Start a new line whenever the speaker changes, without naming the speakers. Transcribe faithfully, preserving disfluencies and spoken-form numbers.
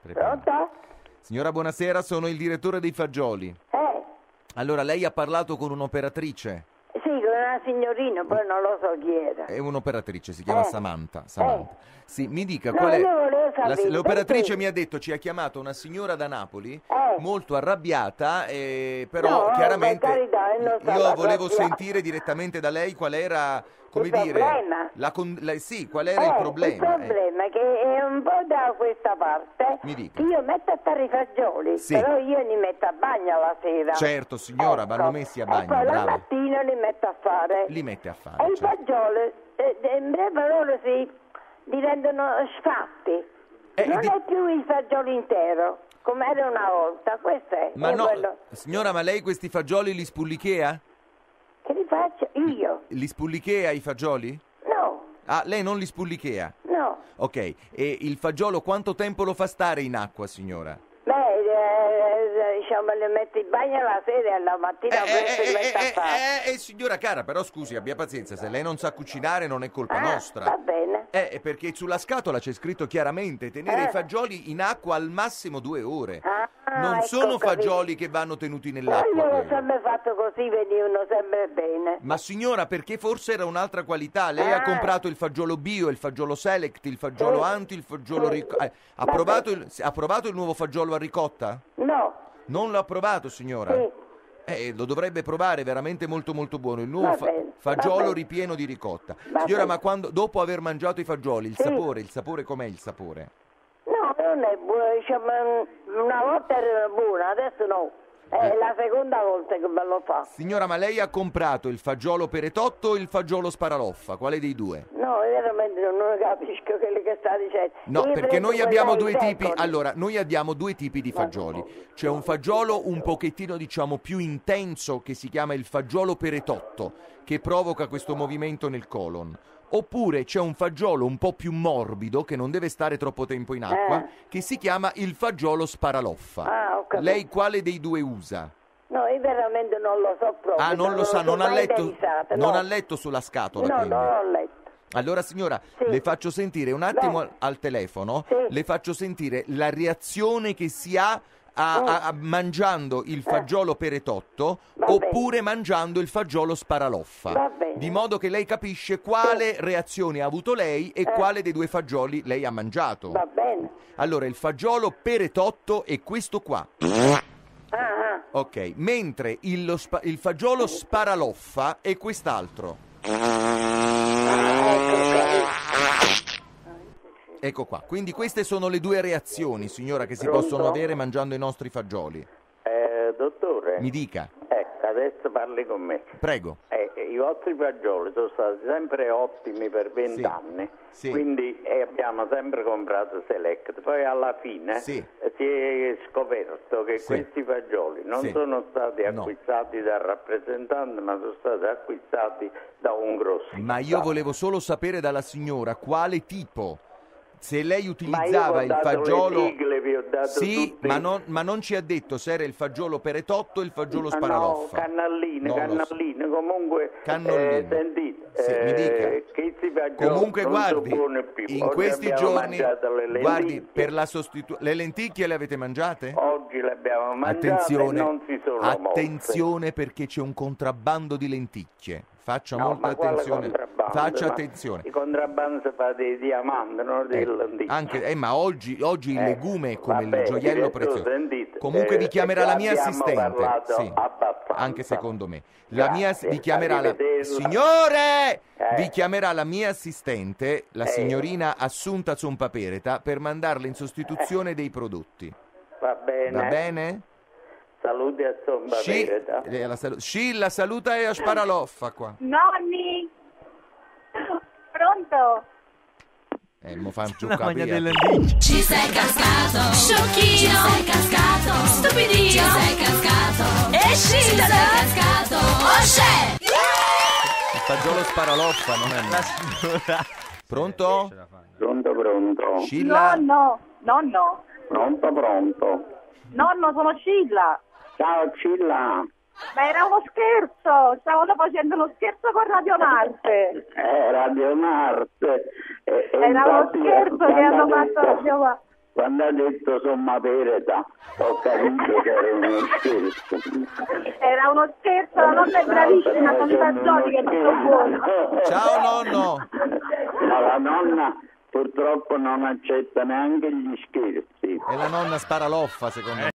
Pronto?
Signora, buonasera, sono il direttore dei fagioli.
Eh,
Allora, lei ha parlato con un'operatrice?
sì, con una signorina, poi non lo so chi era.
È un'operatrice, si chiama
Eh.
Samantha. Samantha. Sì, mi dica
No,
qual è...
io volevo
La-
sapere,
l'operatrice
perché-
mi ha detto, ci ha chiamato una signora da Napoli,
Eh.
molto arrabbiata, eh, però
No,
chiaramente
per carità, io non
io
stavo
volevo
arrabbiata.
sentire direttamente da lei qual era, come
Il
dire...
problema?
La con- la- sì, qual era il
Eh,
problema?
Il problema è che è un po' da questa parte.
Mi dica.
Io metto a fare i fagioli,
Sì.
però io li metto a bagno la sera.
Certo, signora,
Ecco.
vanno messi a
E
bagno,
poi la
brava.
mattina li metto a fare.
Li mette a
E
fare,
i
certo.
fagioli, eh, eh, in breve loro si diventano sfatti.
Eh,
non
di-
è più il fagiolo intero, come era una volta. Questo è.
Ma
è
no,
quello.
signora, ma lei questi fagioli li spullichea?
Che li faccio? Io?
Li spullichea i fagioli?
No,
Ah, lei non li spullichea?
no.
Ok, e il fagiolo quanto tempo lo fa stare in acqua, signora?
Beh, eh, diciamo, le metti in bagno la sera e la mattina presto li metti a fare.
eh, eh, signora cara, però scusi, abbia pazienza, se lei non sa cucinare non è colpa
Ah,
nostra.
va bene.
Eh, è perché sulla scatola c'è scritto chiaramente tenere
Eh.
i fagioli in acqua al massimo due ore.
Ah,
non
ecco,
sono
capito.
fagioli che vanno tenuti
Ma
nell'acqua.
io l'ho
quelli.
sempre fatto così, venivano sempre bene.
Ma signora, perché forse era un'altra qualità? Lei ha
Ah.
comprato il fagiolo bio, il fagiolo select, il fagiolo
Sì.
anti, il fagiolo
Sì.
ricotta. ha,
Vabbè.
provato il, ha provato il nuovo fagiolo a ricotta?
No,
Non l'ha provato, signora?
sì.
Eh, lo dovrebbe provare, è veramente molto molto buono. Il nuovo
Va
fa-
bene,
fagiolo
va bene.
ripieno di ricotta.
Va
Signora,
bene.
ma quando, dopo aver mangiato i fagioli, il
Sì.
sapore, il sapore com'è il sapore?
No, non è buono, diciamo, una volta era buona, adesso no. È
Eh.
la seconda volta che me lo fa.
Signora, ma lei ha comprato il fagiolo peretotto o il fagiolo sparaloffa? Quale dei due?
No, veramente non, non capisco quello che sta dicendo.
No,
Io
perché
prendo
noi abbiamo
quella
due
in
tipi.
secoli.
Allora, noi abbiamo due tipi di fagioli. C'è un fagiolo un pochettino, diciamo, più intenso che si chiama il fagiolo peretotto, che provoca questo movimento nel colon. Oppure c'è un fagiolo un po' più morbido, che non deve stare troppo tempo in acqua,
Eh.
che si chiama il fagiolo sparaloffa.
Ah, ho capito.
Lei quale dei due usa?
No, io veramente non lo so proprio.
Ah, non lo sa,
sono
non ha
mai
letto,
interessata,
non
no.
ha letto sulla scatola,
No,
quindi.
non l'ho letto.
Allora signora,
Sì.
le faccio sentire un attimo
Beh.
al, al telefono,
Sì.
le faccio sentire la reazione che si ha a-
Mm.
a- a- mangiando il fagiolo peretotto
Va
oppure mangiando il fagiolo sparaloffa.
Va bene.
Di modo che lei capisce quale reazione ha avuto lei e quale dei due fagioli lei ha mangiato.
Va bene.
Allora, il fagiolo peretotto è questo qua.
Ah, ah.
Ok, mentre il, lo spa- il fagiolo sparaloffa è quest'altro. Ecco qua, quindi queste sono le due reazioni, signora, che si
Pronto?
possono avere mangiando i nostri fagioli.
Eh, dottore,
Mi dica,
ecco, adesso parli con me.
prego.
Eh, I vostri fagioli sono stati sempre ottimi per
Sì,
vent'anni,
sì.
quindi eh, abbiamo sempre comprato Select. Poi alla fine
Sì.
eh, si è scoperto che
Sì.
questi fagioli non
Sì.
sono stati
No.
acquistati dal rappresentante, ma sono stati acquistati da un grosso.
Ma io volevo solo sapere dalla signora quale tipo. Se lei
Ma
utilizzava
io
il
vi ho dato
fagiolo...
le sigle, vi ho dato
Sì,
tutti-
ma non, ma non ci ha detto se era il fagiolo peretotto o il fagiolo
Ah, no,
sparaloffa.
cannalline,
Non lo so.
cannalline, comunque
Cannolline.
eh, sentite,
Sì, mi dica.
eh, che si fagioli
Comunque
non
guardi,
sono buoni più.
in
Oggi
questi
abbiamo
giorni,
mangiato le
guardi,
lenticchie.
per la sostitu- le lenticchie le avete mangiate?
Oggi le abbiamo mangiate
Attenzione,
e non si sono
attenzione perché c'è un contrabbando di lenticchie. Faccia
mosse. No,
molta
ma quale
attenzione.
contrabbando?
Faccia
Ma
attenzione.
I contrabbandi si fa dei diamanti, non dei
Eh,
lenticchie.
anche, eh, ma oggi, oggi il
Eh,
legume è come
va
il
bene,
gioiello
adesso
prezioso.
sentite,
Comunque
eh,
vi chiamerà la mia
abbiamo
assistente.
parlato
Sì,
abbastanza.
anche secondo me. La mia,
Grazie,
vi chiamerà la,
arrivederla.
signore!
Eh.
Vi chiamerà la mia assistente, la
Eh.
signorina Assunta Zompapereta, per mandarle in sostituzione dei prodotti.
Va bene.
Va bene?
Saluti a Somba
Sci-
Vereta.
eh, la salu- Scilla, saluta e a Sparaloffa qua.
Nonni! Pronto?
Eh, mo faccio
La magna
capire.
delle lenticchie.
Ci sei cascato, sciocchino, ci sei cascato, stupidino, ci sei cascato, esci, ci sei cascato, osce!
Il fagiolo Sparaloffa, non è
La
mio.
signora.
Pronto?
Pronto, pronto.
Scilla?
Nonno! Nonno!
Pronto, pronto.
Nonno, sono Scilla!
Ciao Cilla.
Ma era uno scherzo! Stavano facendo uno scherzo con Radio Marte!
Eh, Radio Marte. Eh,
Era uno
infatti,
scherzo che
mi
hanno
detto-
fatto Radio Marte!
quando ha detto somma verità, ho capito che era uno scherzo.
Era uno scherzo, la nonna è bravissima, con i fagioli che è tutto buono.
Ciao nonno.
Ma la nonna purtroppo non accetta neanche gli scherzi.
E la nonna spara l'offa, secondo me.